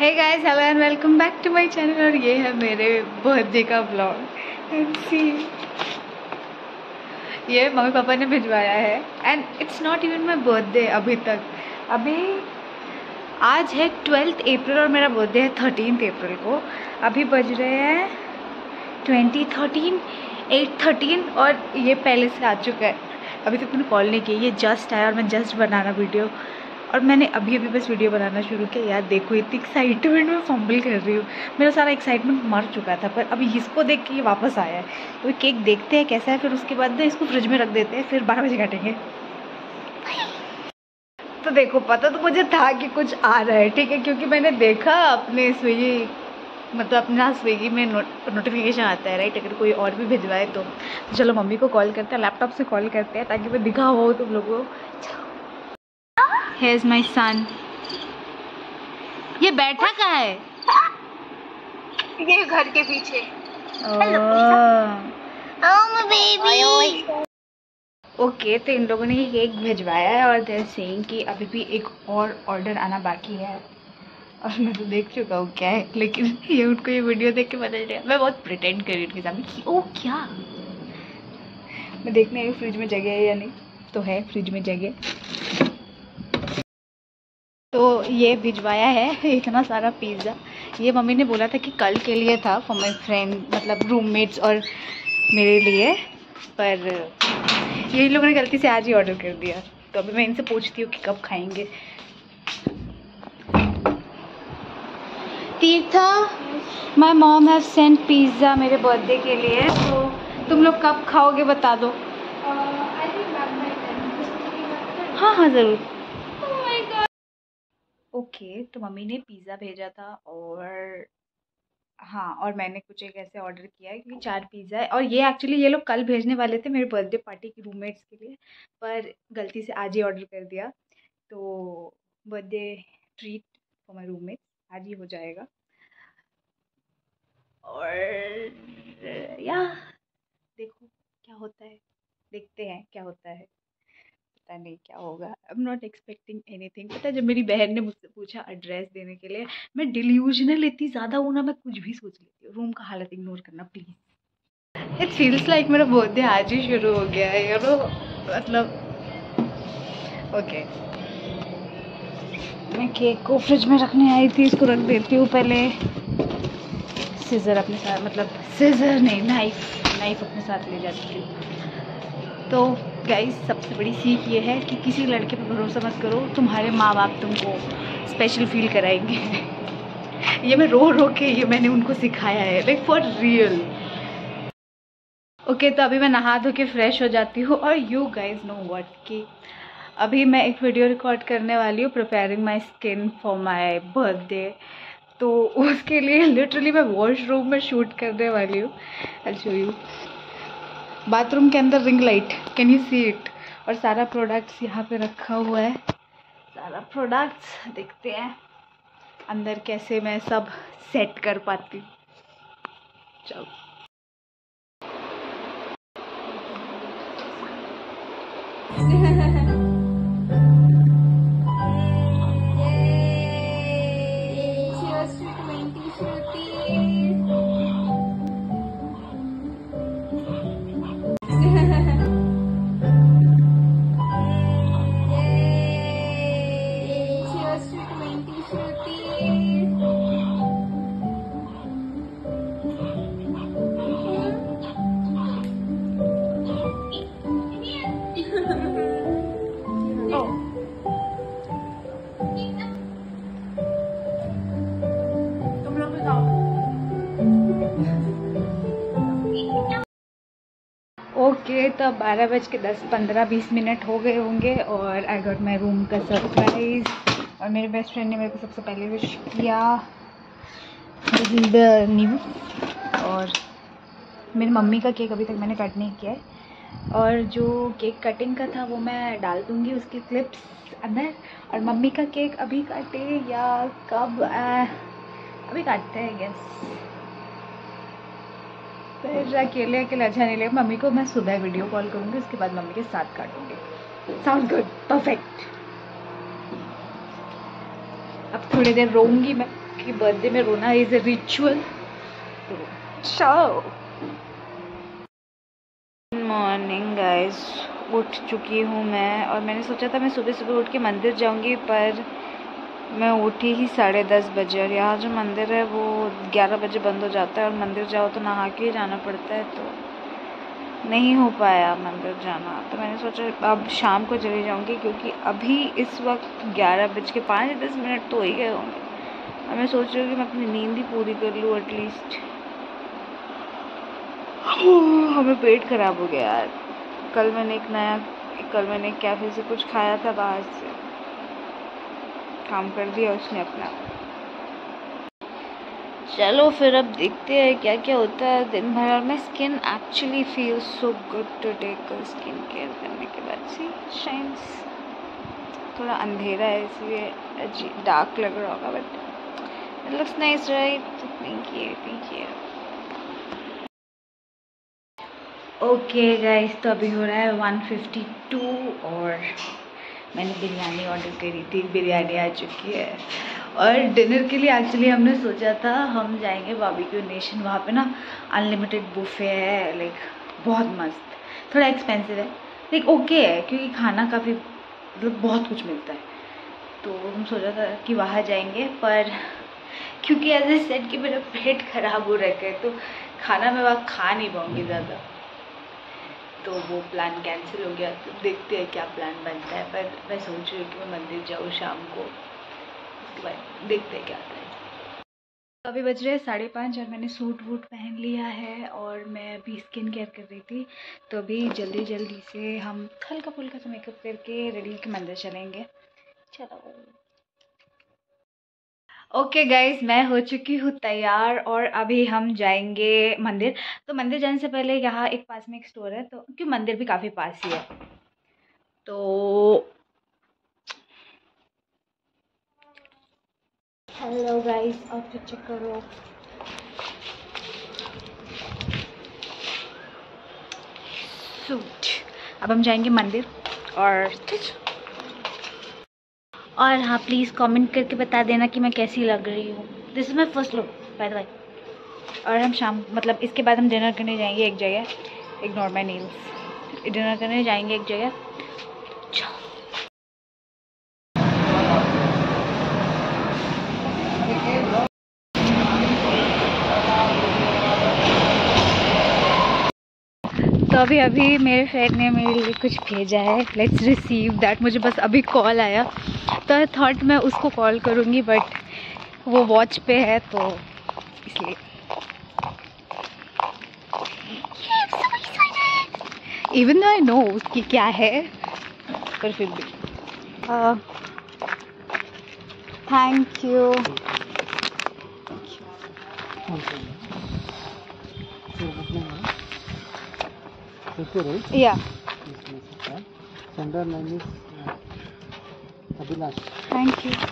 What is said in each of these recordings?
Hey guys, hello and welcome back to my channel. और ये है मेरे बर्थडे का ब्लॉग। एंड सी, ये मम्मी पापा ने भिजवाया है and it's not even my birthday अभी तक। अभी आज है 12 अप्रैल और मेरा बर्थडे है 13 अप्रैल को। अभी बज रहे हैं 8:13 और ये पहले से आ चुका है। अभी तक मैंने कॉल नहीं की, ये जस्ट आया और मैं जस्ट बनाना वीडियो, और मैंने अभी बस वीडियो बनाना शुरू किया। यार देखो, इतनी एक्साइटमेंट में फंबल कर रही हूँ। मेरा सारा एक्साइटमेंट मर चुका था, पर अभी इसको देख के ये वापस आया है। तो केक देखते हैं कैसा है, फिर उसके बाद इसको फ्रिज में रख देते हैं, फिर 12 बजे काटेंगे। तो देखो, पता तो मुझे था कि कुछ आ रहा है, ठीक है, क्योंकि मैंने देखा अपने स्विगी, मतलब अपना स्विगी में नोटिफिकेशन आता है, राइट। अगर कोई और भी भिजवाए तो चलो मम्मी को कॉल करते हैं, लैपटॉप से कॉल करते हैं, ताकि मैं दिखा हो तुम लोगों को। Here's my son. ये बैठा कहाँ है? ये घर के पीछे। ओके, तो इन लोगों ने ये केक भिजवाया है और देयर सेइंग कि अभी भी एक और ऑर्डर आना बाकी है। और मैं तो देख चुका हूँ क्या है, लेकिन ये उनको ये वीडियो देख के पता चला। मैं बहुत प्रिटेंड कर रही हूँ उनके सामने कि ओ क्या, मैं देखने आई फ्रिज में जगह है या नहीं। तो है फ्रिज में जगह। तो ये भिजवाया है इतना सारा पिज़्ज़ा। ये मम्मी ने बोला था कि कल के लिए था, फॉर माई फ्रेंड, मतलब रूममेट्स और मेरे लिए, पर ये लोगों ने गलती से आज ही ऑर्डर कर दिया। तो अभी मैं इनसे पूछती हूँ कि कब खाएंगे। Tirtha, my mom have sent pizza मेरे बर्थडे के लिए, तो तुम लोग कब खाओगे बता दो। हाँ ज़रूर। ओके, तो मम्मी ने पिज़्ज़ा भेजा था और हाँ, और मैंने कुछ एक ऐसे ऑर्डर किया है क्योंकि 4 पिज़्ज़ा है। और ये एक्चुअली ये लोग कल भेजने वाले थे मेरे बर्थडे पार्टी की रूममेट्स के लिए, पर गलती से आज ही ऑर्डर कर दिया। तो birthday treat for my roommates आज ही हो जाएगा। और या देखो क्या होता है, देखते हैं क्या होता है, पता नहीं क्या होगा। I am not expecting anything. पता है, जब मेरी बहन ने मुझसे पूछा एड्रेस देने के लिए, मैं डिल्यूजनल इतनी ज़्यादा हूँ ना, मैं कुछ भी सोच लेती हूँ। रूम का हालत इग्नोर करना प्लीज़। इट फील्स लाइक मेरा बर्थडे आज ही शुरू हो गया है, यार मतलब। ओके, मैं केक को फ्रिज में रखने आई थी, इसको रख देती हूँ पहले। सीज़र अपने साथ, मतलब सीज़र नहीं, नाइफ अपने साथ ले जाती हूँ। तो गाइस, सबसे बड़ी सीख ये है कि किसी लड़के पर भरोसा मत करो। तुम्हारे माँ बाप तुमको स्पेशल फील कराएंगे। ये मैं रो के ये मैंने उनको सिखाया है, लाइक फॉर रियल। ओके, तो अभी मैं नहा धो के फ्रेश हो जाती हूँ। और यू गाइज नो व्हाट कि अभी मैं एक वीडियो रिकॉर्ड करने वाली हूँ, preparing my skin for my birthday. तो उसके लिए लिटरली मैं वॉशरूम में शूट करने वाली हूँ। I show you. बाथरूम के अंदर ring light, can you see it. और सारा प्रोडक्ट्स यहाँ पे रखा हुआ है, सारा प्रोडक्ट्स। देखते हैं अंदर कैसे मैं सब सेट कर पाती हूँ। चलो, ओके, तो 12:10-15-20 हो गए होंगे और आई गॉट माई रूम का सरप्राइज़। और मेरे बेस्ट फ्रेंड ने मेरे को सबसे पहले विश किया, दिस इज द न्यू। और मेरी मम्मी का केक अभी तक मैंने कट नहीं किया है, और जो केक कटिंग का था वो मैं डाल दूँगी उसकी क्लिप्स अंदर। और मम्मी का केक अभी काटे या कब, अभी काटते हैं गेस। फिर अकेले अच्छा नहीं लगेगा। मम्मी को मैं सुबह वीडियो कॉल करूँगी, उसके बाद मम्मी के साथ काटूँगी। Sound good, perfect. अब थोड़ी देर रोऊंगी मैं, क्योंकि बर्थडे में रोना इज अ रिचुअल। तो चलो। गुड मॉर्निंग गाइस, उठ चुकी हूँ मैं, और मैंने सोचा था मैं सुबह सुबह उठ के मंदिर जाऊँगी, पर मैं उठी ही 10:30 बजे, और यहाँ जो मंदिर है वो 11 बजे बंद हो जाता है, और मंदिर जाओ तो नहा के ही जाना पड़ता है, तो नहीं हो पाया मंदिर जाना। तो मैंने सोचा अब शाम को चली जाऊँगी, क्योंकि अभी इस वक्त 11:05-10 तो हो ही गए होंगे, और मैं सोच रही हूँ कि मैं अपनी नींद ही पूरी कर लूँ एटलीस्ट। हमें पेट खराब हो गया यार। कल मैंने एक कैफ़े से कुछ खाया था बाहर से, काम कर दिया उसने अपना। चलो फिर अब देखते हैं क्या क्या होता है दिन भर। और मैं skin actually feel so good to take skin care करने के बाद। सी शाइन्स, थोड़ा अंधेरा है इसलिए डार्क लग रहा होगा, but it looks nice right. Thank you. Okay guys, तो अभी हो रहा है 1:52 और मैंने बिरयानी ऑर्डर करी थी, बिरयानी आ चुकी है। और डिनर के लिए एक्चुअली हमने सोचा था हम जाएंगे बारबेक्यू नेशन, वहाँ पे ना अनलिमिटेड बुफे है, लाइक बहुत मस्त। थोड़ा एक्सपेंसिव है, लाइक ओके है, क्योंकि खाना काफ़ी मतलब बहुत कुछ मिलता है। तो हम सोचा था कि वहाँ जाएंगे, पर क्योंकि एज ए सेट कि मेरा पेट ख़राब हो रखा है, तो खाना मैं वहाँ खा नहीं पाऊँगी ज़्यादा, तो वो प्लान कैंसिल हो गया। तो देखते हैं क्या प्लान बनता है, पर मैं सोच रही हूँ कि मैं मंदिर जाऊँ शाम को, उसके बाद देखते हैं क्या आता है। तो अभी बज रहे हैं 5:30 और मैंने सूट वूट पहन लिया है, और मैं अभी स्किन केयर कर रही थी। तो अभी जल्दी जल्दी से हम हल्का फुल्का सा मेकअप करके रेडी होकर मंदिर चलेंगे। चलो। ओके गाइज, मैं हो चुकी हूँ तैयार, और अभी हम जाएंगे मंदिर। तो मंदिर जाने से पहले यहाँ एक पास में एक स्टोर है, तो क्योंकि मंदिर भी काफ़ी पास ही है, तो हेलो गाइस, आउटफिट चेक करो। सूट। अब हम जाएंगे मंदिर, और हाँ प्लीज़ कमेंट करके बता देना कि मैं कैसी लग रही हूँ। This is my first look by the way. और हम शाम मतलब इसके बाद हम डिनर करने जाएंगे एक जगह, इग्नोर माई नील्स। डिनर करने जाएंगे एक जगह। तो अभी मेरे फ्रेंड ने मेरे लिए कुछ भेजा है, लेट्स रिसीव दैट। मुझे बस अभी कॉल आया, तो आई थॉट मैं उसको कॉल करूँगी, बट वो वॉच पे है, तो इसलिए। इवन दो आई नो कि क्या है, पर फिर भी थैंक यू। या sender name is Abhilash. Thank you.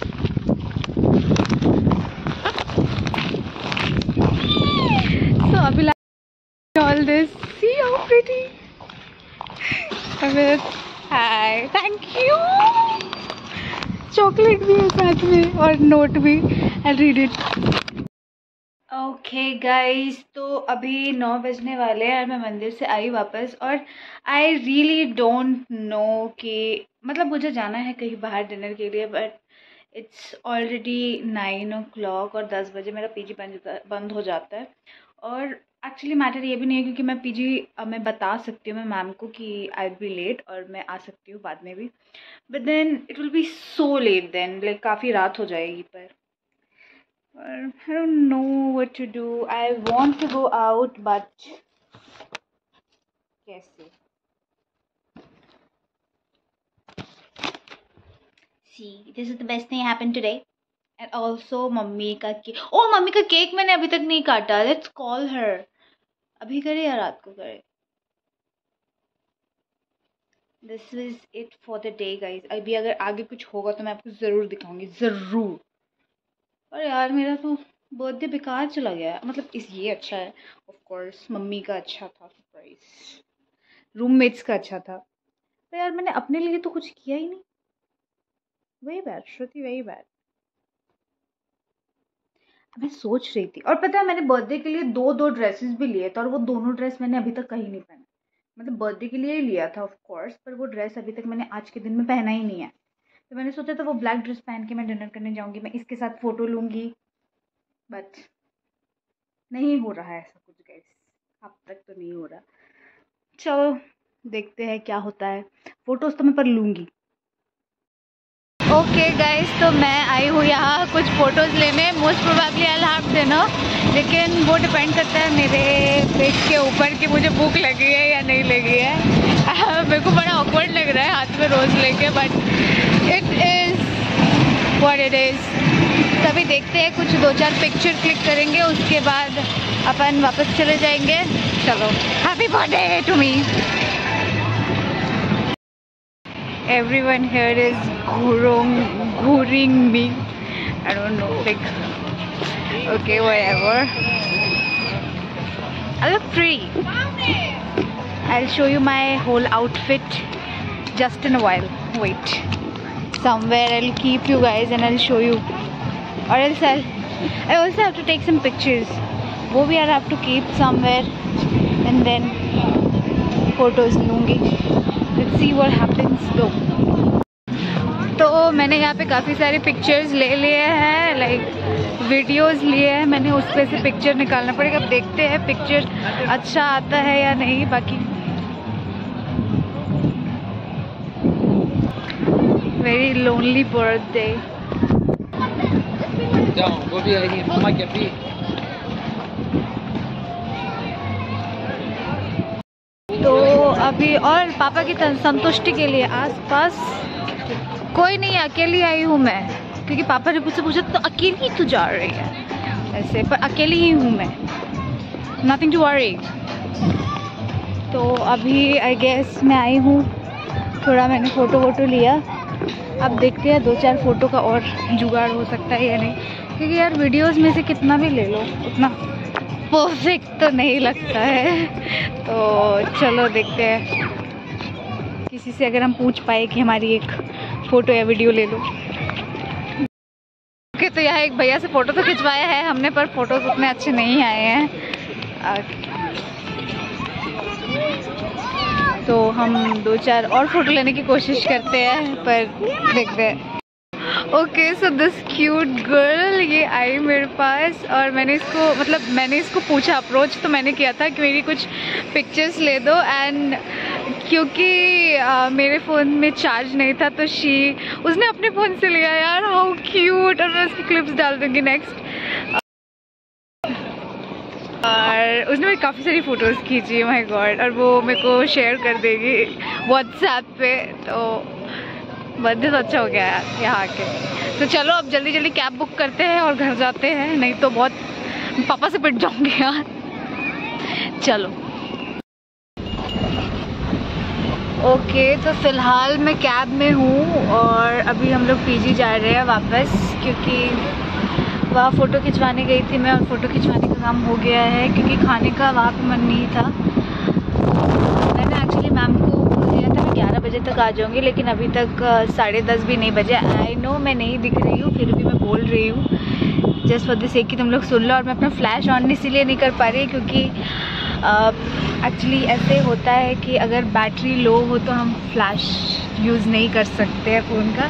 So Abhilash, all this. See how pretty. Abhilash, hi. Thank you. Chocolate भी है साथ में, और नोट भी। I'll read it. Okay guys, तो अभी 9 बजने वाले हैं और मैं मंदिर से आई वापस, और आई रियली डोंट नो कि मतलब मुझे जाना है कहीं बाहर डिनर के लिए, बट इट्स ऑलरेडी 9 o'clock और 10 बजे मेरा पीजी बंद हो जाता है। और एक्चुअली मैटर ये भी नहीं है, क्योंकि मैं पीजी मैं बता सकती हूँ मैं मैम को कि आई विल बी लेट, और मैं आ सकती हूँ बाद में भी, but then it will be so late then, like काफ़ी रात हो जाएगी। पर I don't know what to do. I want to go out, but कैसे? See, this is the best thing happened today. And also mummy का cake. Oh, mummy का cake मैंने अभी तक नहीं काटा। Let's call her. अभी करे या रात को करे? This is it for the day, guys. अभी अगर आगे कुछ होगा तो मैं आपको ज़रूर दिखाऊंगी, ज़रूर। और यार मेरा तो बर्थडे बेकार चला गया, मतलब ये अच्छा है ऑफ कोर्स, मम्मी का अच्छा था सरप्राइज, रूममेट्स का अच्छा था, तो यार मैंने अपने लिए तो कुछ किया ही नहीं। वही बैड श्रुति, वही बैड। मैं सोच रही थी, और पता है मैंने बर्थडे के लिए दो ड्रेसेस भी लिए थे, और वो दोनों ड्रेस मैंने अभी तक कहीं नहीं पहना। मतलब बर्थडे के लिए ही लिया था ऑफ कोर्स, पर वो ड्रेस अभी तक मैंने आज के दिन में पहना ही नहीं है। तो मैंने सोचा था वो ब्लैक ड्रेस पहन के मैं डिनर करने जाऊंगी, मैं इसके साथ फोटो लूंगी, बट नहीं हो रहा है ऐसा कुछ गाइस, अब तक तो नहीं हो रहा। चलो देखते हैं क्या होता है, फोटोज तो मैं पर लूंगी। ओके गाइस, तो मैं आई हूँ यहाँ कुछ फ़ोटोज़ लेने, most probably I have dinner, लेकिन वो डिपेंड करता है मेरे पेट के ऊपर कि मुझे भूख लगी है या नहीं लगी है। मेरे को बड़ा ऑकवर्ड लग रहा है हाथ में रोज़ लेके, but it is what it is. तभी देखते हैं, कुछ 2-4 पिक्चर क्लिक करेंगे, उसके बाद अपन वापस चले जाएंगे। चलो, happy birthday to me. Everyone here is घूring me. I don't know, like, okay, whatever. I look pretty. I'll show you my whole outfit just in a while. Wait, somewhere I'll keep you guys and I'll show you. Or else I also have to take some pictures. वो भी I have to keep somewhere and then photos लूँगी. Let's see what happens though. तो मैंने यहाँ पे काफ़ी सारे pictures ले लिए हैं, लाइक वीडियोस लिए हैं मैंने, उस पर से पिक्चर निकालना पड़ेगा। अब देखते हैं पिक्चर अच्छा आता है या नहीं। बाकी वेरी लोनली बर्थडे। तो अभी और पापा की संतुष्टि के लिए आसपास कोई नहीं, अकेली आई हूँ मैं, क्योंकि पापा ने मुझसे पूछा तो अकेली तो जा रही है ऐसे, पर अकेली ही हूँ मैं, नथिंग टू वरी। तो अभी आई गेस मैं आई हूँ, थोड़ा मैंने फ़ोटो लिया, अब देखते हैं 2-4 फ़ोटो का और जुगाड़ हो सकता है या नहीं, क्योंकि यार वीडियोस में से कितना भी ले लो उतना परफेक्ट तो नहीं लगता है। तो चलो देखते हैं, किसी से अगर हम पूछ पाए कि हमारी एक फ़ोटो या वीडियो ले लो। ओके, तो यहाँ एक भैया से फ़ोटो तो खिंचवाया है हमने, पर फोटोज उतने अच्छे नहीं आए हैं। तो हम 2-4 और फ़ोटो लेने की कोशिश करते हैं, पर देखते हैं। Okay, so this cute girl ये आई मेरे पास, और मैंने इसको पूछा, अप्रोच तो मैंने किया था कि मेरी कुछ पिक्चर्स ले दो, एंड क्योंकि मेरे फ़ोन में चार्ज नहीं था तो उसने अपने फ़ोन से लिया। यार हाउ क्यूट, और मैं उसकी क्लिप्स डाल दूँगी नेक्स्ट। और उसने मेरी काफ़ी सारी फ़ोटोज़ खींची, माय गॉड, और वो मेरे को शेयर कर देगी व्हाट्सएप पे। तो बर्थडे तो अच्छा हो गया यार यहाँ आके। तो चलो अब जल्दी कैब बुक करते हैं और घर जाते हैं, नहीं तो बहुत पापा से पिट जाऊंगी यार। चलो ओके, तो फ़िलहाल मैं कैब में हूँ और अभी हम लोग पीजी जा रहे हैं वापस, क्योंकि वहाँ फ़ोटो खिंचवाने गई थी मैं, और फ़ोटो खिंचवाने का काम हो गया है, क्योंकि खाने का वहाँ पे मन नहीं था। मैंने एक्चुअली मैम को बोल दिया था मैं 11 बजे तक आ जाऊँगी, लेकिन अभी तक 10:30 भी नहीं बजे। आई नो मैं नहीं दिख रही हूँ, फिर भी मैं बोल रही हूँ जस्ट फॉर द सेक कि तुम लोग सुन लो। और मैं अपना फ्लैश ऑन इसीलिए नहीं कर पा रही क्योंकि एक्चुअली ऐसे होता है कि अगर बैटरी लो हो तो हम फ्लैश यूज़ नहीं कर सकते हैं फ़ोन का,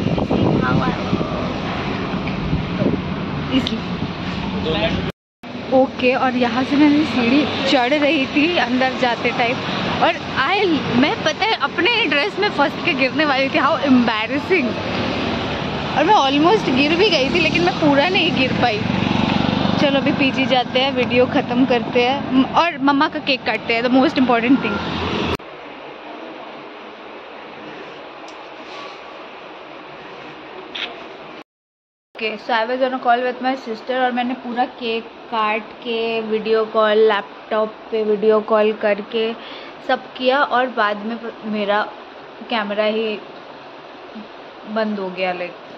इसलिए। ओके, और यहाँ से मैंने सीढ़ी चढ़ रही थी अंदर जाते टाइम, और मैं पता है अपने ड्रेस में फंस के गिरने वाली थी। How embarrassing. और मैं ऑलमोस्ट गिर भी गई थी, लेकिन मैं पूरा नहीं गिर पाई। चलो अभी पीजी जाते हैं, वीडियो ख़त्म करते हैं और मम्मा का केक काटते हैं, the most important thing. Okay, so I was on a call with my sister, और मैंने पूरा केक काट के वीडियो कॉल, लैपटॉप पे वीडियो कॉल करके सब किया, और बाद में मेरा कैमरा ही बंद हो गया, लाइक